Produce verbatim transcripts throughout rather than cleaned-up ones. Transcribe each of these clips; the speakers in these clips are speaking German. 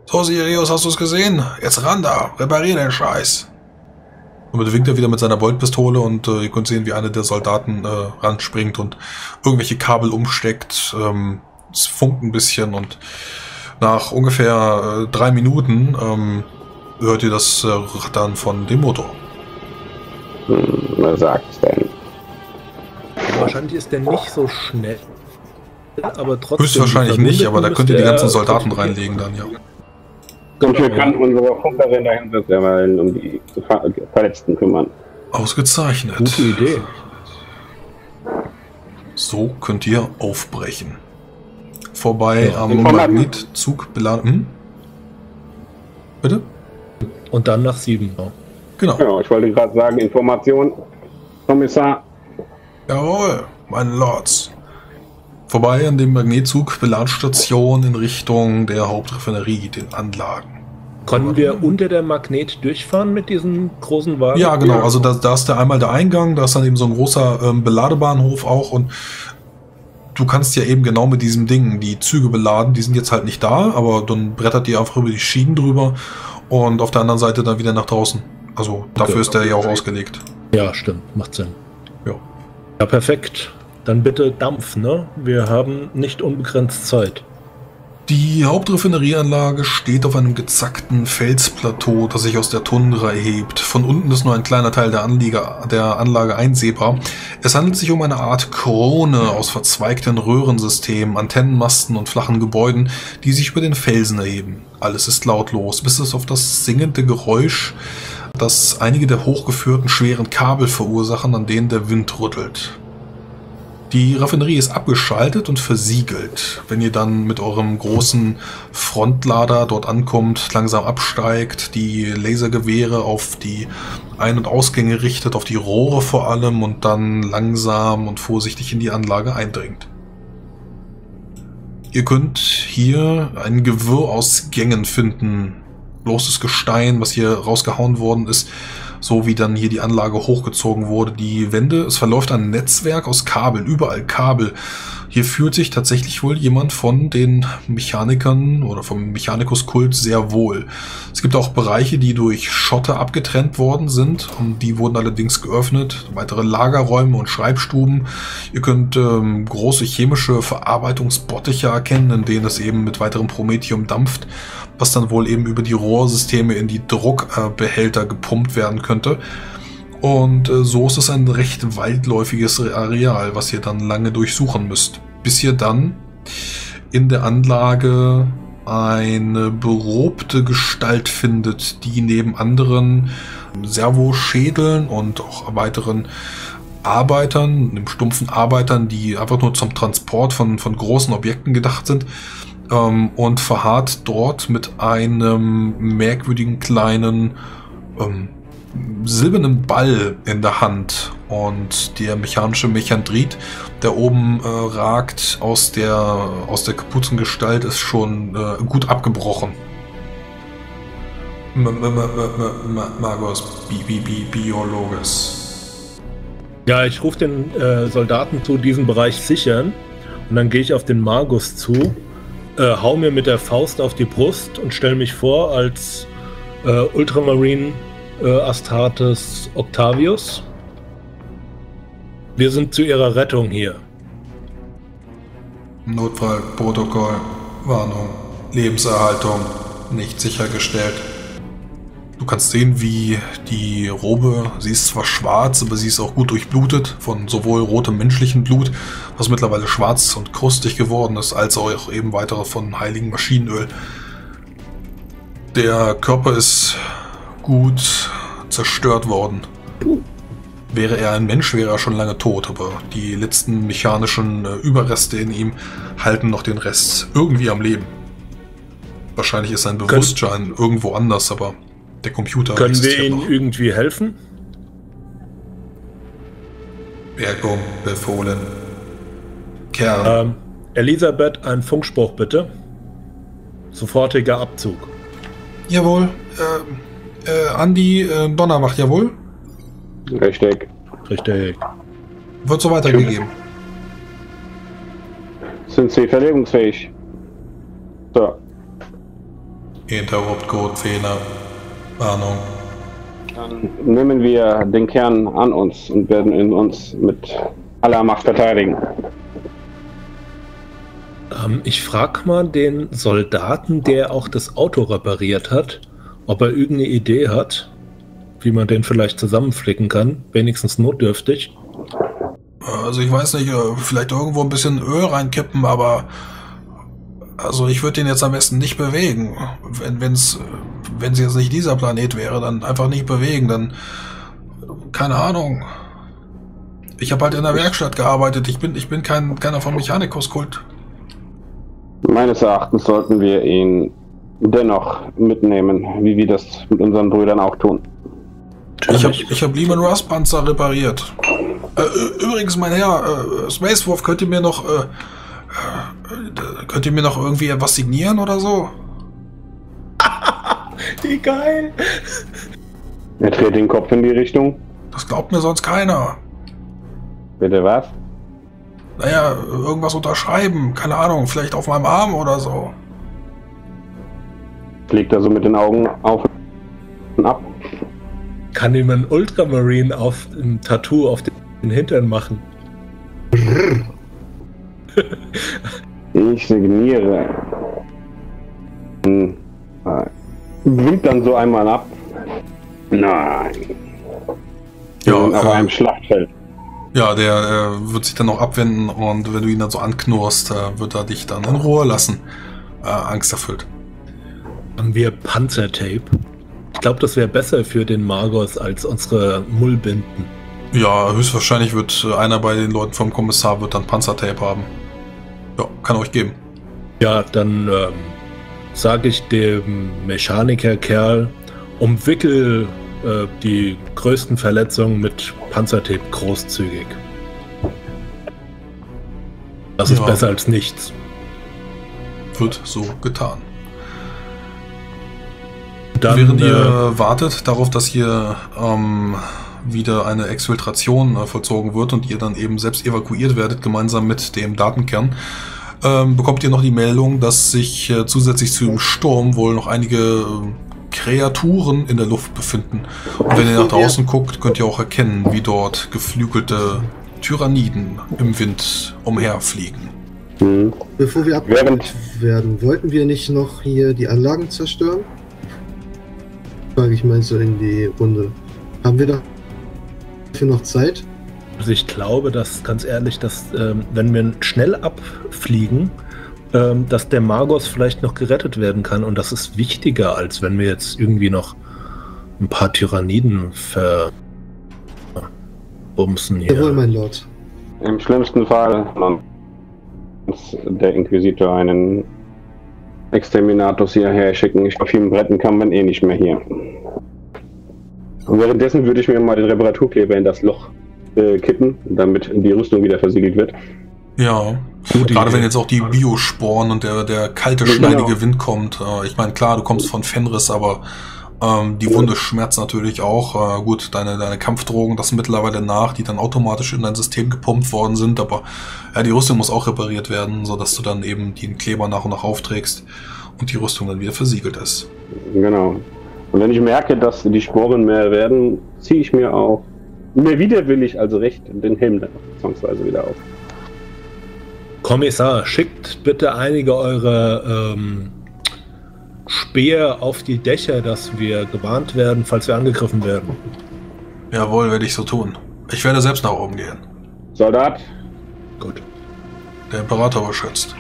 So, Sirius, hast du es gesehen? Jetzt ran da, reparier den Scheiß. Und damit winkt er wieder mit seiner Boltpistole und äh, ihr könnt sehen, wie einer der Soldaten äh, ranspringt und irgendwelche Kabel umsteckt. Ähm, es funkt ein bisschen und nach ungefähr äh, drei Minuten ähm, hört ihr das äh, Rattern von dem Motor. Hm, was sagt's denn? Wahrscheinlich ist der nicht so schnell, aber trotzdem... Höchstwahrscheinlich nicht, aber da könnt ihr die ganzen Soldaten reinlegen dann, ja. Und wir können unsere Funkerin dahinter mal um die Verletzten kümmern. Ausgezeichnet. Gute Idee. So könnt ihr aufbrechen. Vorbei Ja, am Magnetzug beladen. Hm? Bitte? Und dann nach Siebenau. Genau. Ja, ich wollte gerade sagen, Information, Kommissar. Jawohl, meine Lords. Vorbei an dem Magnetzug Beladstation in Richtung der Hauptraffinerie, den Anlagen. Konnten wir unter der Magnet durchfahren mit diesem großen Wagen? Ja, genau. Also da, da ist der einmal der Eingang, da ist dann eben so ein großer ähm, Beladebahnhof auch und du kannst ja eben genau mit diesem Ding die Züge beladen. Die sind jetzt halt nicht da, aber dann brettert die einfach über die Schienen drüber und auf der anderen Seite dann wieder nach draußen. Also dafür okay. Ist der ja auch ausgelegt. Ja, stimmt. Macht Sinn. Ja. Ja, perfekt. Dann bitte Dampf, ne? Wir haben nicht unbegrenzt Zeit. Die Hauptraffinerieanlage steht auf einem gezackten Felsplateau, das sich aus der Tundra erhebt. Von unten ist nur ein kleiner Teil der, Anliege, der Anlage einsehbar. Es handelt sich um eine Art Krone aus verzweigten Röhrensystemen, Antennenmasten und flachen Gebäuden, die sich über den Felsen erheben. Alles ist lautlos, bis es auf das singende Geräusch, das einige der hochgeführten schweren Kabel verursachen, an denen der Wind rüttelt. Die Raffinerie ist abgeschaltet und versiegelt. Wenn ihr dann mit eurem großen Frontlader dort ankommt, langsam absteigt, die Lasergewehre auf die Ein- und Ausgänge richtet, auf die Rohre vor allem und dann langsam und vorsichtig in die Anlage eindringt. Ihr könnt hier ein Gewirr aus Gängen finden. Bloßes Gestein, was hier rausgehauen worden ist, so wie dann hier die Anlage hochgezogen wurde. Die Wände, es verläuft ein Netzwerk aus Kabel, überall Kabel. Hier fühlt sich tatsächlich wohl jemand von den Mechanikern oder vom Mechanikuskult sehr wohl. Es gibt auch Bereiche, die durch Schotter abgetrennt worden sind und die wurden allerdings geöffnet. Weitere Lagerräume und Schreibstuben. Ihr könnt ähm, große chemische Verarbeitungsbottiche erkennen, in denen es eben mit weiterem Promethium dampft, was dann wohl eben über die Rohrsysteme in die Druckbehälter gepumpt werden könnte. Und äh, so ist es ein recht weitläufiges Areal, was ihr dann lange durchsuchen müsst, bis ihr dann in der Anlage eine berobte Gestalt findet, die neben anderen Servoschädeln und auch weiteren Arbeitern, dem stumpfen Arbeitern, die einfach nur zum Transport von, von großen Objekten gedacht sind, ähm, und verharrt dort mit einem merkwürdigen kleinen ähm, silbernen Ball in der Hand. Und der mechanische Mechandrit, der oben äh, ragt aus der, aus der Kapuzengestalt, ist schon äh, gut abgebrochen. Magos, Biologes. Ja, ich rufe den äh, Soldaten zu, diesen Bereich sichern. Und dann gehe ich auf den Magus zu, äh, hau mir mit der Faust auf die Brust und stelle mich vor als äh, Ultramarine äh, Astartes Octavius. Wir sind zu ihrer Rettung hier. Notfallprotokoll. Warnung. Lebenserhaltung nicht sichergestellt. Du kannst sehen, wie die Robe, sie ist zwar schwarz, aber sie ist auch gut durchblutet von sowohl rotem menschlichen Blut, was mittlerweile schwarz und krustig geworden ist, als auch eben weitere von heiligen Maschinenöl. Der Körper ist gut zerstört worden. Wäre er ein Mensch, wäre er schon lange tot, aber die letzten mechanischen äh, Überreste in ihm halten noch den Rest irgendwie am Leben. Wahrscheinlich ist sein Bewusstsein Können irgendwo anders, aber der Computer Können wir Ihnen noch irgendwie helfen? Bergum befohlen. Kerl. Ähm, Elisabeth, ein Funkspruch bitte. Sofortiger Abzug. Jawohl. Äh, äh, Andi äh, Donnerwacht, jawohl. Richtig. Richtig. Wird so weitergegeben. Sind Sie verlegungsfähig? So. Interrupt-Code, Fehler, Warnung. Dann nehmen wir den Kern an uns und werden ihn uns mit aller Macht verteidigen. Ähm, ich frag mal den Soldaten, der auch das Auto repariert hat, ob er irgendeine Idee hat, wie man den vielleicht zusammenflicken kann, wenigstens notdürftig. Also ich weiß nicht, vielleicht irgendwo ein bisschen Öl reinkippen, aber also ich würde den jetzt am besten nicht bewegen. Wenn wenn's, wenn es jetzt nicht dieser Planet wäre, dann einfach nicht bewegen, dann keine Ahnung. Ich habe halt in der Werkstatt gearbeitet, ich bin, ich bin kein, keiner vom Mechanikuskult. Meines Erachtens sollten wir ihn dennoch mitnehmen, wie wir das mit unseren Brüdern auch tun. Ich habe ich hab Lehman Russ Panzer repariert. Äh, übrigens, mein Herr, äh, Space Wolf, könnt ihr mir noch, äh, äh, könnt ihr mir noch irgendwie etwas signieren oder so? Wie geil! Er dreht den Kopf in die Richtung. Das glaubt mir sonst keiner. Bitte was? Naja, irgendwas unterschreiben, keine Ahnung, vielleicht auf meinem Arm oder so. Fliegt er so mit den Augen auf und ab. Kann ihm ein Ultramarine auf ein Tattoo auf den Hintern machen. Ich signiere. Hm. Winkt dann so einmal ab. Nein. Ja, auf äh, einem Schlachtfeld. Ja, der äh, wird sich dann noch abwenden und wenn du ihn dann so anknurrst, äh, wird er dich dann in Ruhe lassen. Äh, angsterfüllt. Haben wir Panzertape? Ich glaube, das wäre besser für den Magos als unsere Mullbinden. Ja, höchstwahrscheinlich wird äh, einer bei den Leuten vom Kommissar wird dann Panzertape haben. Ja, kann euch geben. Ja, dann ähm, sage ich dem Mechaniker-Kerl, umwickel äh, die größten Verletzungen mit Panzertape großzügig. Das ist Ja. besser als nichts. Wird so getan. Dann, Während äh, ihr wartet darauf, dass hier ähm, wieder eine Exfiltration äh, vollzogen wird und ihr dann eben selbst evakuiert werdet, gemeinsam mit dem Datenkern, ähm, bekommt ihr noch die Meldung, dass sich äh, zusätzlich zu dem Sturm wohl noch einige äh, Kreaturen in der Luft befinden. Und wenn ihr nach draußen guckt, könnt ihr auch erkennen, wie dort geflügelte Tyranniden im Wind umherfliegen. Hm. Bevor wir abgelenkt werden, wollten wir nicht noch hier die Anlagen zerstören? Frage ich mal so in die Runde. Haben wir dafür noch Zeit? Also ich glaube, dass ganz ehrlich, dass ähm, wenn wir schnell abfliegen, ähm, dass der Magos vielleicht noch gerettet werden kann und das ist wichtiger, als wenn wir jetzt irgendwie noch ein paar Tyranniden verbumsen hier. Jawohl, mein Lord. Im schlimmsten Fall uns der Inquisitor einen Exterminatus hierher schicken. Ich auf ihm retten kann man eh nicht mehr hier. Und währenddessen würde ich mir mal den Reparaturkleber in das Loch äh, kippen, damit die Rüstung wieder versiegelt wird. Ja, Gute gerade Idee. wenn jetzt auch die Biosporen und der, der kalte, Genau. schneidige Wind kommt. Äh, ich meine, klar, du kommst von Fenris, aber ähm, die Wunde schmerzt natürlich auch. Äh, gut, deine, deine Kampfdrogen, das sind mittlerweile nach, die dann automatisch in dein System gepumpt worden sind, aber ja, die Rüstung muss auch repariert werden, sodass du dann eben den Kleber nach und nach aufträgst und die Rüstung dann wieder versiegelt ist. Genau. Und wenn ich merke, dass die Sporen mehr werden, ziehe ich mir auch mir widerwillig, also recht, den Helm dann zwangsweise wieder auf. Kommissar, schickt bitte einige eurer ähm, Speer auf die Dächer, dass wir gewarnt werden, falls wir angegriffen werden. Jawohl, werde ich so tun. Ich werde selbst nach oben gehen. Soldat, Gut. Der Imperator beschützt.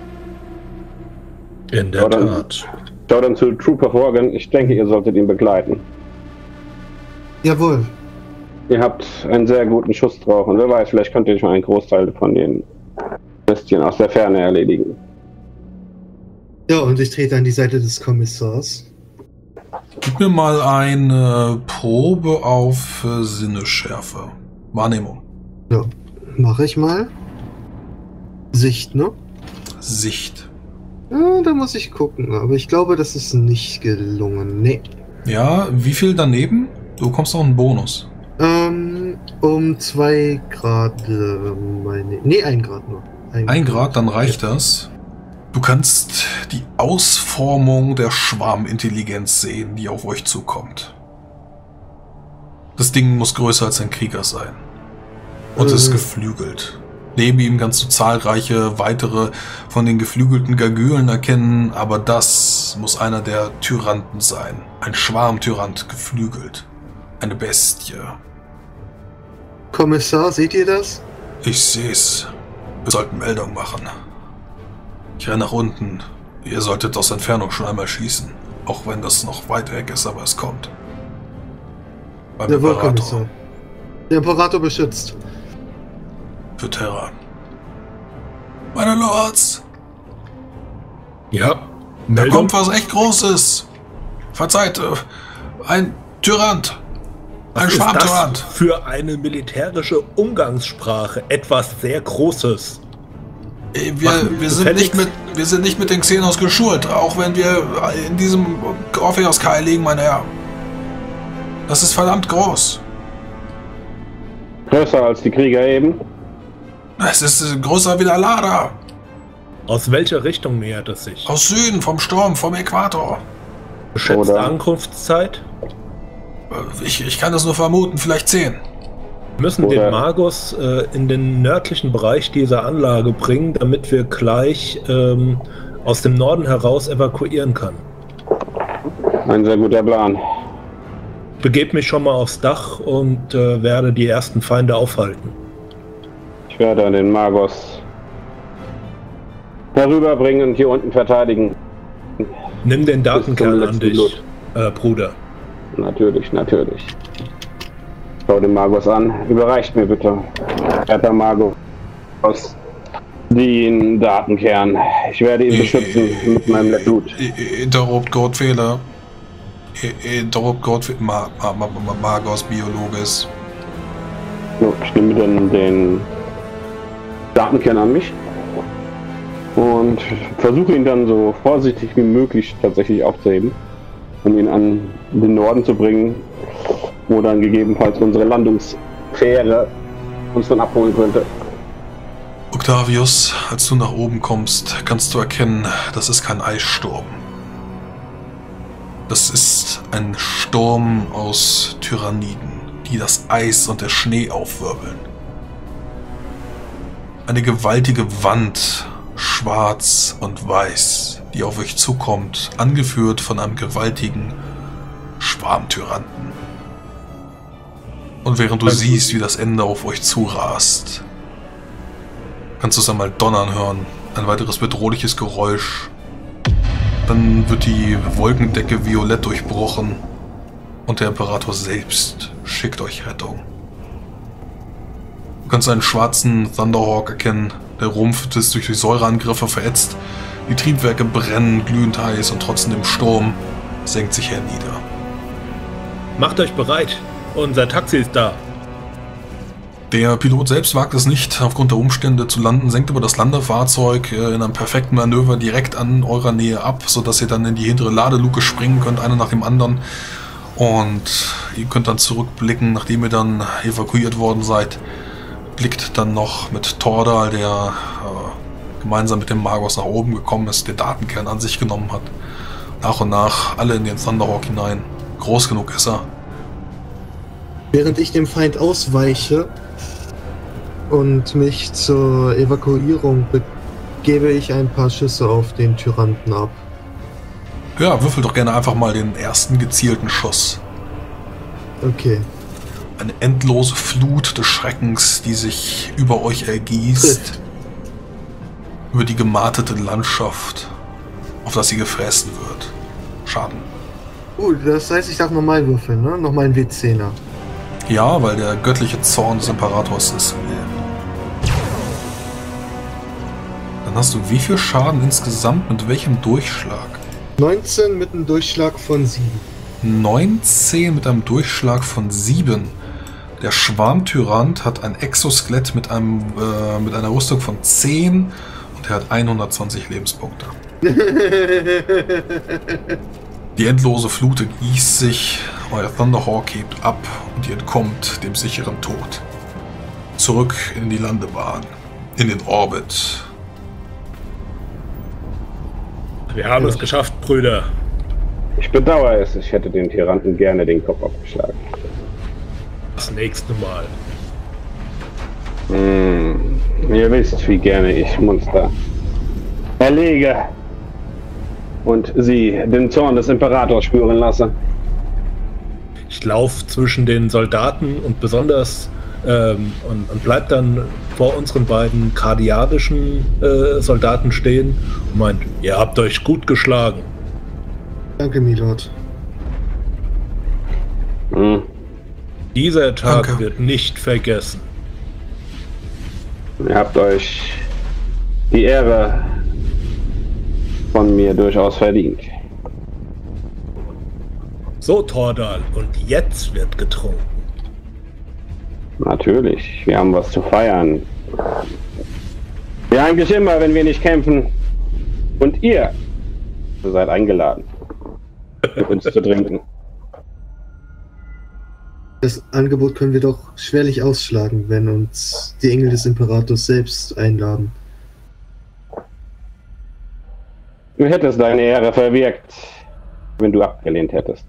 In der Ja, dann- Tat. schau dann zu Trooper Horgan. Ich denke, ihr solltet ihn begleiten. Jawohl. Ihr habt einen sehr guten Schuss drauf und wer weiß, vielleicht könnt ihr schon einen Großteil von den Bestien aus der Ferne erledigen. Ja, und ich trete an die Seite des Kommissars. Gib mir mal eine Probe auf äh, Sinnesschärfe. Wahrnehmung. Ja, mache ich mal. Sicht, ne? Sicht. Ja, da muss ich gucken, aber ich glaube, das ist nicht gelungen. Nee. Ja, wie viel daneben? Du bekommst noch einen Bonus. Ähm, um zwei Grad, äh, meine. Nee, ein Grad nur. Ein Grad, dann reicht das. Du kannst die Ausformung der Schwarmintelligenz sehen, die auf euch zukommt. Das Ding muss größer als ein Krieger sein. Und es ist geflügelt. Neben ihm kannst du zahlreiche weitere von den geflügelten Gargülen erkennen, aber das muss einer der Tyranten sein. Ein Schwarmtyrant, geflügelt. Eine Bestie. Kommissar, seht ihr das? Ich seh's. Wir sollten Meldung machen. Ich renne nach unten. Ihr solltet aus Entfernung schon einmal schießen. Auch wenn das noch weit weg ist, aber es kommt. Beim Jawohl, Imperator. Kommissar. Der Imperator beschützt. Für Terra. Meine Lords! Ja. Da Meldung. kommt was echt Großes. Verzeiht, äh, ein Tyrant. Ein Was ist das Schwarmtyrant. für eine militärische Umgangssprache? Etwas sehr Großes. Äh, Wir, Machen wir, sind nicht mit, wir sind nicht mit den Xenos geschult, auch wenn wir in diesem Orpheus-Kai liegen, mein Herr. Das ist verdammt groß. Größer als die Krieger eben. Es ist äh, größer wie der Lada. Aus welcher Richtung nähert es sich? Aus Süden, vom Sturm, vom Äquator. Geschätzte Oder- Ankunftszeit? Äh, Ich, ich kann das nur vermuten, vielleicht zehn. Wir müssen Oder- den Magus äh, in den nördlichen Bereich dieser Anlage bringen, damit wir gleich ähm, aus dem Norden heraus evakuieren können. Ein sehr guter Plan. Ich begebe mich schon mal aufs Dach und äh, werde die ersten Feinde aufhalten. Ich werde den Magos herüberbringen und hier unten verteidigen. Nimm den Bis Datenkern zum an letzten dich, Blut. äh, Bruder. Natürlich, natürlich. Schau den Magos an. Überreicht mir bitte, Herr Magos, den Datenkern. Ich werde ihn beschützen mit meinem Blut. I- I- Interrupt Gottfehler. I- Interrupt Gottfehler. Ma, ma, ma, ma, Magos Biologes. So, ich nehme dann den Datenkern an mich und versuche ihn dann so vorsichtig wie möglich tatsächlich aufzuheben, um ihn an den Norden zu bringen, wo dann gegebenenfalls unsere Landungsfähre uns dann abholen könnte. Octavius, als du nach oben kommst, kannst du erkennen, das ist kein Eissturm. Das ist ein Sturm aus Tyranniden, die das Eis und der Schnee aufwirbeln. Eine gewaltige Wand, schwarz und weiß, die auf euch zukommt, angeführt von einem gewaltigen Schwarmtyranten. Und während du siehst, wie das Ende auf euch zurast, kannst du es einmal donnern hören. Ein weiteres bedrohliches Geräusch. Dann wird die Wolkendecke violett durchbrochen und der Imperator selbst schickt euch Rettung. Du kannst einen schwarzen Thunderhawk erkennen. Der Rumpf ist durch die Säureangriffe verätzt. Die Triebwerke brennen glühend heiß und trotzdem im Sturm senkt sich er nieder. Macht euch bereit. Unser Taxi ist da. Der Pilot selbst wagt es nicht, aufgrund der Umstände zu landen, senkt aber das Landefahrzeug äh, in einem perfekten Manöver direkt an eurer Nähe ab, sodass ihr dann in die hintere Ladeluke springen könnt, einer nach dem anderen. Und ihr könnt dann zurückblicken, nachdem ihr dann evakuiert worden seid. Blickt dann noch mit Tordal, der äh, gemeinsam mit dem Magos nach oben gekommen ist, den Datenkern an sich genommen hat. Nach und nach alle in den Thunderhawk hinein. Groß genug ist er. Während ich dem Feind ausweiche und mich zur Evakuierung begebe, ich ein paar Schüsse auf den Tyranten ab. Ja, würfel doch gerne einfach mal den ersten gezielten Schuss. Okay. Eine endlose Flut des Schreckens, die sich über euch ergießt. Trifft. Über die gemartete Landschaft, auf das sie gefressen wird. Schaden. Uh, das heißt, ich darf nochmal würfeln, ne? Nochmal ein W zehner. Ja, weil der göttliche Zorn des Imperators ist. Dann hast du wie viel Schaden insgesamt mit welchem Durchschlag? neunzehn mit einem Durchschlag von sieben. neunzehn mit einem Durchschlag von sieben. Der Schwarmtyrant hat ein Exoskelett mit, einem, äh, mit einer Rüstung von zehn und er hat hundertzwanzig Lebenspunkte. Die endlose Flut gießt sich, euer Thunderhawk hebt ab und ihr entkommt dem sicheren Tod. Zurück in die Landebahn, in den Orbit. Wir haben Ja. es geschafft, Brüder. Ich bedauere es, ich hätte den Tyrannen gerne den Kopf abgeschlagen. Das nächste Mal. Hm, ihr wisst, wie gerne ich Monster erlege und sie den Zorn des Imperators spüren lasse. Ich laufe zwischen den Soldaten und besonders ähm, und, und bleib dann vor unseren beiden kardiadischen äh, Soldaten stehen und meint, ihr habt euch gut geschlagen. Danke, Milord. Hm. Dieser Tag Danke. wird nicht vergessen. Ihr habt euch die Ehre von mir durchaus verdient. So, Tordal, und jetzt wird getrunken. Natürlich, wir haben was zu feiern. Wie eigentlich immer, wenn wir nicht kämpfen. Und ihr, ihr seid eingeladen, mit uns zu trinken. Das Angebot können wir doch schwerlich ausschlagen, wenn uns die Engel des Imperators selbst einladen. Du hättest deine Ehre verwirkt, wenn du abgelehnt hättest.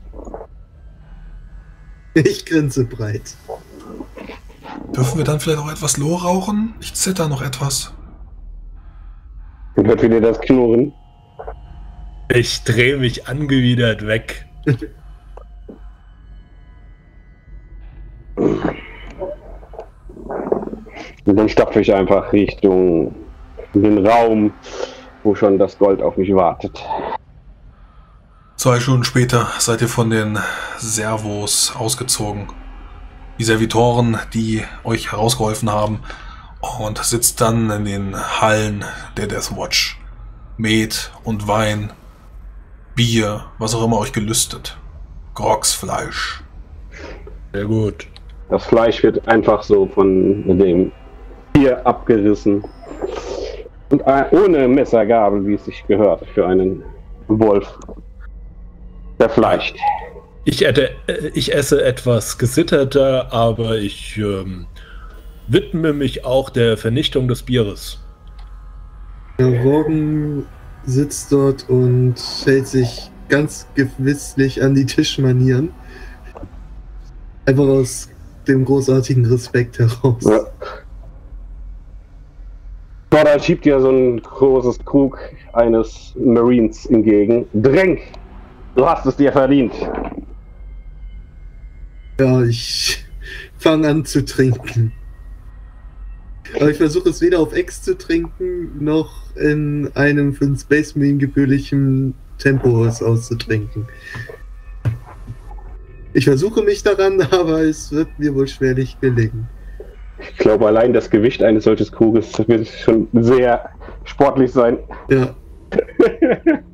Ich grinse breit. Dürfen wir dann vielleicht auch etwas Loh rauchen? Ich zitter noch etwas. Und hört wieder das Knurren. Ich drehe mich angewidert weg. Und dann stapfe ich einfach Richtung den Raum, wo schon das Gold auf mich wartet. Zwei Stunden später seid ihr von den Servos ausgezogen. Die Servitoren, die euch herausgeholfen haben, und sitzt dann in den Hallen der Death Watch. Met und Wein, Bier, was auch immer euch gelüstet. Grogs Fleisch. Sehr gut. Das Fleisch wird einfach so von dem Tier abgerissen. Und ohne Messergabel, wie es sich gehört, für einen Wolf. Zerfleischt. Ich, hätte, äh, ich esse etwas gesitterter, aber ich ähm, widme mich auch der Vernichtung des Bieres. Der Morgen sitzt dort und hält sich ganz gewisslich an die Tischmanieren. Einfach aus dem großartigen Respekt heraus. Ja. Gordon schiebt dir so ein großes Krug eines Marines entgegen. Drink! Du hast es dir verdient. Ja, ich fange an zu trinken. Aber ich versuche es weder auf Ex zu trinken, noch in einem für den Space Marine gebührlichen Tempo es auszutrinken. Ich versuche mich daran, aber es wird mir wohl schwerlich gelingen. Ich glaube, allein das Gewicht eines solches Kruges wird schon sehr sportlich sein. Ja.